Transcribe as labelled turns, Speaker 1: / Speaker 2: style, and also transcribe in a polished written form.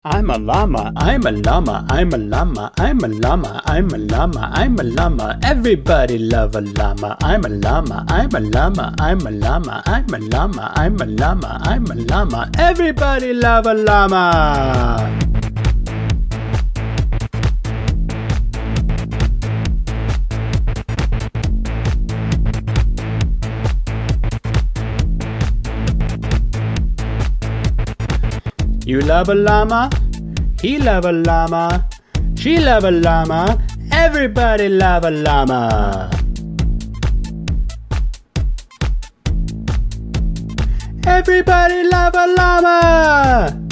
Speaker 1: I'm a llama, I'm a llama, I'm a llama, I'm a llama, I'm a llama, I'm a llama. Everybody love a llama. I'm a llama, I'm a llama, I'm a llama, I'm a llama, I'm a llama, I'm a llama. Everybody love a llama. You love a llama, he love a llama, she love a llama, everybody love a llama. Everybody love a llama.